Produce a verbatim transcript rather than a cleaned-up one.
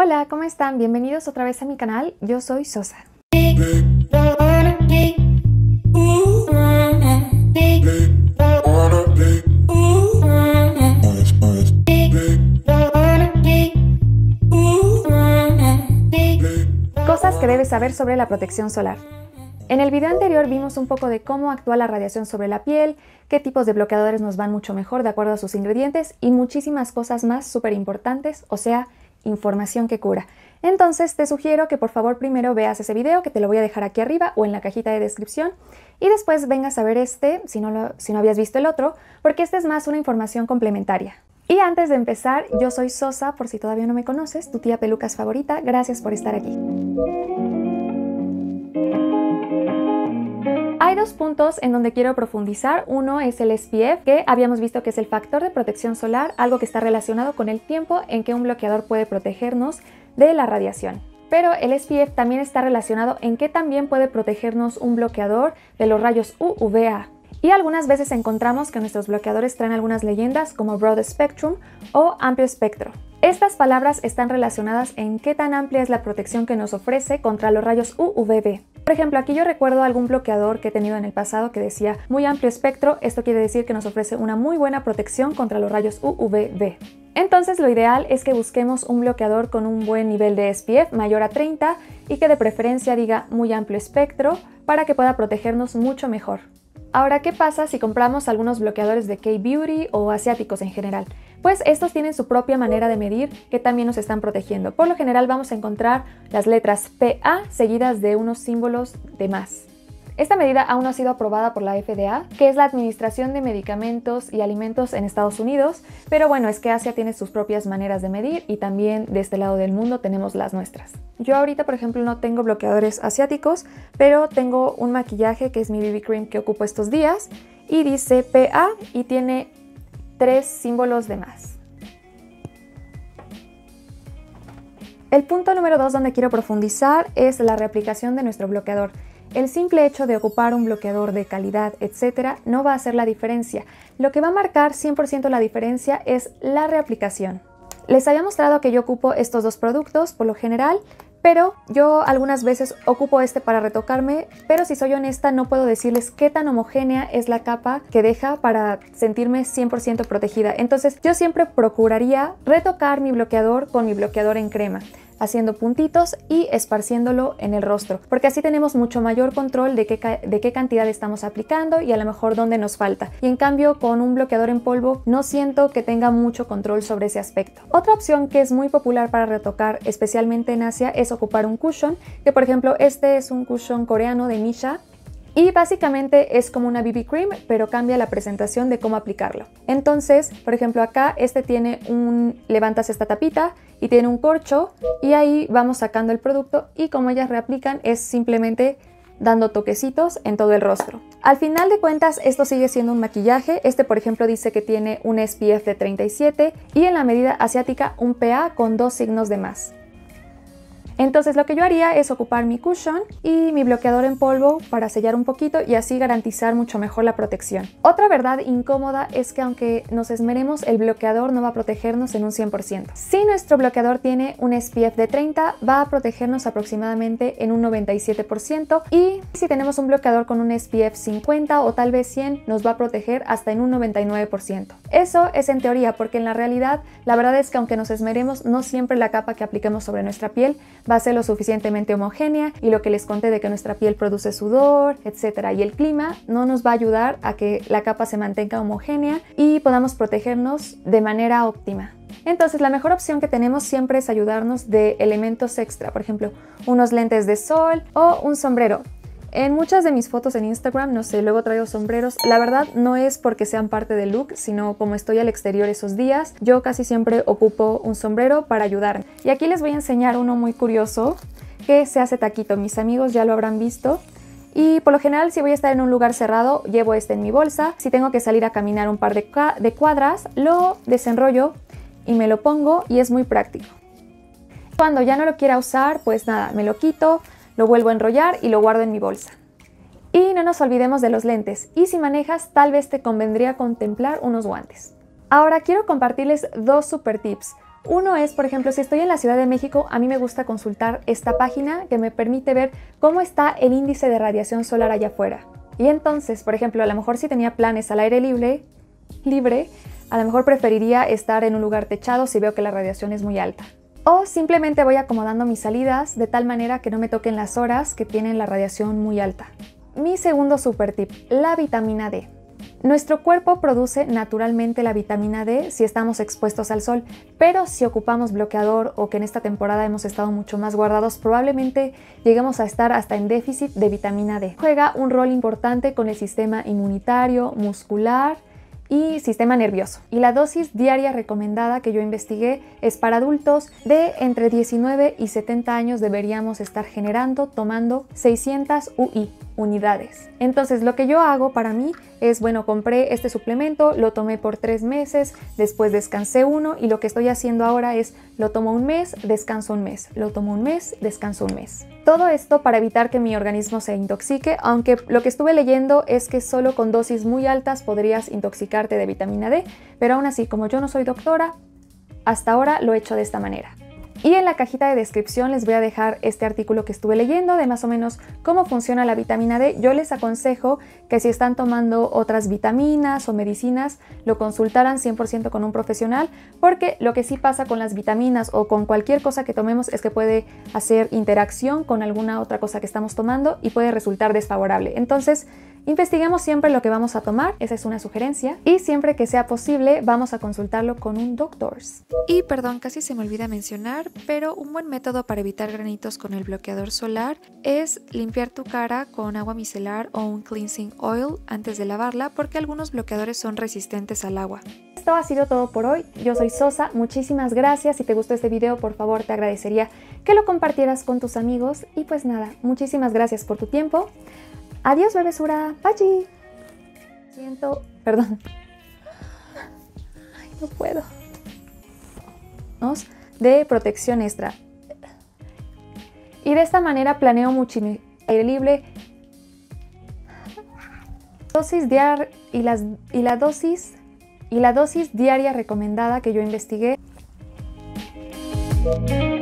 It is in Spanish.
Hola, ¿cómo están? Bienvenidos otra vez a mi canal. Yo soy Sosa. Cosas que debes saber sobre la protección solar. En el video anterior vimos un poco de cómo actúa la radiación sobre la piel, qué tipos de bloqueadores nos van mucho mejor de acuerdo a sus ingredientes y muchísimas cosas más súper importantes, o sea, información que cura. Entonces te sugiero que por favor primero veas ese video, que te lo voy a dejar aquí arriba o en la cajita de descripción, y después vengas a ver este, si no, lo, si no habías visto el otro, porque este es más una información complementaria. Y antes de empezar, yo soy Sosa, por si todavía no me conoces, tu tía pelucas favorita. Gracias por estar aquí. Hay dos puntos en donde quiero profundizar. Uno es el S P F, que habíamos visto que es el factor de protección solar, algo que está relacionado con el tiempo en que un bloqueador puede protegernos de la radiación. Pero el S P F también está relacionado en que también puede protegernos un bloqueador de los rayos U V A. Y algunas veces encontramos que nuestros bloqueadores traen algunas leyendas como Broad Spectrum o Amplio Espectro. Estas palabras están relacionadas en qué tan amplia es la protección que nos ofrece contra los rayos U V B. Por ejemplo, aquí yo recuerdo algún bloqueador que he tenido en el pasado que decía muy amplio espectro. Esto quiere decir que nos ofrece una muy buena protección contra los rayos U V B. Entonces lo ideal es que busquemos un bloqueador con un buen nivel de S P F mayor a treinta y que de preferencia diga muy amplio espectro para que pueda protegernos mucho mejor. Ahora, ¿qué pasa si compramos algunos bloqueadores de K-Beauty o asiáticos en general? Pues estos tienen su propia manera de medir que también nos están protegiendo. Por lo general vamos a encontrar las letras P A seguidas de unos símbolos de más. Esta medida aún no ha sido aprobada por la F D A, que es la Administración de Medicamentos y Alimentos en Estados Unidos, pero bueno, es que Asia tiene sus propias maneras de medir y también de este lado del mundo tenemos las nuestras. Yo ahorita, por ejemplo, no tengo bloqueadores asiáticos, pero tengo un maquillaje que es mi B B Cream que ocupo estos días y dice P A y tiene tres símbolos de más. El punto número dos donde quiero profundizar es la reaplicación de nuestro bloqueador. El simple hecho de ocupar un bloqueador de calidad, etcétera, no va a hacer la diferencia. Lo que va a marcar cien por ciento la diferencia es la reaplicación. Les había mostrado que yo ocupo estos dos productos por lo general, pero yo algunas veces ocupo este para retocarme, pero si soy honesta no puedo decirles qué tan homogénea es la capa que deja para sentirme cien por ciento protegida. Entonces yo siempre procuraría retocar mi bloqueador con mi bloqueador en crema, haciendo puntitos y esparciéndolo en el rostro, porque así tenemos mucho mayor control de qué, de qué cantidad estamos aplicando y a lo mejor dónde nos falta. Y en cambio con un bloqueador en polvo no siento que tenga mucho control sobre ese aspecto. Otra opción que es muy popular para retocar, especialmente en Asia, es ocupar un cushion, que por ejemplo este es un cushion coreano de Missha. Y básicamente es como una B B Cream, pero cambia la presentación de cómo aplicarlo. Entonces, por ejemplo acá, este tiene un... levantas esta tapita y tiene un corcho y ahí vamos sacando el producto y como ellas reaplican es simplemente dando toquecitos en todo el rostro. Al final de cuentas esto sigue siendo un maquillaje. Este por ejemplo dice que tiene un S P F de treinta y siete y en la medida asiática un P A con dos signos de más. Entonces lo que yo haría es ocupar mi cushion y mi bloqueador en polvo para sellar un poquito y así garantizar mucho mejor la protección. Otra verdad incómoda es que aunque nos esmeremos, el bloqueador no va a protegernos en un cien por ciento. Si nuestro bloqueador tiene un S P F de treinta, va a protegernos aproximadamente en un noventa y siete por ciento y si tenemos un bloqueador con un S P F cincuenta o tal vez cien, nos va a proteger hasta en un noventa y nueve por ciento. Eso es en teoría, porque en la realidad la verdad es que aunque nos esmeremos, no siempre la capa que apliquemos sobre nuestra piel va a ser lo suficientemente homogénea y lo que les conté de que nuestra piel produce sudor, etcétera. Y el clima no nos va a ayudar a que la capa se mantenga homogénea y podamos protegernos de manera óptima. Entonces la mejor opción que tenemos siempre es ayudarnos de elementos extra, por ejemplo, unos lentes de sol o un sombrero. En muchas de mis fotos en Instagram, no sé, luego traigo sombreros. La verdad no es porque sean parte del look, sino como estoy al exterior esos días, yo casi siempre ocupo un sombrero para ayudarme. Y aquí les voy a enseñar uno muy curioso que se hace taquito. Mis amigos ya lo habrán visto. Y por lo general si voy a estar en un lugar cerrado, llevo este en mi bolsa. Si tengo que salir a caminar un par de, de cuadras, lo desenrollo y me lo pongo y es muy práctico. Cuando ya no lo quiera usar, pues nada, me lo quito, lo vuelvo a enrollar y lo guardo en mi bolsa. Y no nos olvidemos de los lentes. Y si manejas, tal vez te convendría contemplar unos guantes. Ahora quiero compartirles dos super tips. Uno es, por ejemplo, si estoy en la Ciudad de México, a mí me gusta consultar esta página que me permite ver cómo está el índice de radiación solar allá afuera. Y entonces, por ejemplo, a lo mejor si tenía planes al aire libre, libre, a lo mejor preferiría estar en un lugar techado si veo que la radiación es muy alta. O simplemente voy acomodando mis salidas de tal manera que no me toquen las horas que tienen la radiación muy alta. Mi segundo super tip, la vitamina D. Nuestro cuerpo produce naturalmente la vitamina D si estamos expuestos al sol, pero si ocupamos bloqueador o que en esta temporada hemos estado mucho más guardados, probablemente lleguemos a estar hasta en déficit de vitamina D. Juega un rol importante con el sistema inmunitario, muscular y sistema nervioso. Y la dosis diaria recomendada que yo investigué es para adultos de entre diecinueve y setenta años. Deberíamos estar generando, tomando seiscientas U I, unidades. Entonces lo que yo hago para mí es, bueno, compré este suplemento, lo tomé por tres meses, después descansé uno y lo que estoy haciendo ahora es lo tomo un mes, descanso un mes, lo tomo un mes, descanso un mes. Todo esto para evitar que mi organismo se intoxique, aunque lo que estuve leyendo es que solo con dosis muy altas podrías intoxicarte de vitamina D, pero aún así, como yo no soy doctora, hasta ahora lo he hecho de esta manera. Y en la cajita de descripción les voy a dejar este artículo que estuve leyendo de más o menos cómo funciona la vitamina D. Yo les aconsejo que si están tomando otras vitaminas o medicinas, lo consultaran cien por ciento con un profesional, porque lo que sí pasa con las vitaminas o con cualquier cosa que tomemos es que puede hacer interacción con alguna otra cosa que estamos tomando y puede resultar desfavorable. Entonces, investiguemos siempre lo que vamos a tomar, esa es una sugerencia, y siempre que sea posible vamos a consultarlo con un doctor. Y perdón, casi se me olvida mencionar, pero un buen método para evitar granitos con el bloqueador solar es limpiar tu cara con agua micelar o un cleansing oil antes de lavarla, porque algunos bloqueadores son resistentes al agua. Esto ha sido todo por hoy. Yo soy Sosa, muchísimas gracias. Si te gustó este video, por favor te agradecería que lo compartieras con tus amigos. Y pues nada, muchísimas gracias por tu tiempo. Adiós, bebesura. Bye. Siento, perdón. Ay, no puedo. De protección extra. Y de esta manera planeo muchísimo aire libre. Dosis diaria y las y la dosis y la dosis diaria recomendada que yo investigué.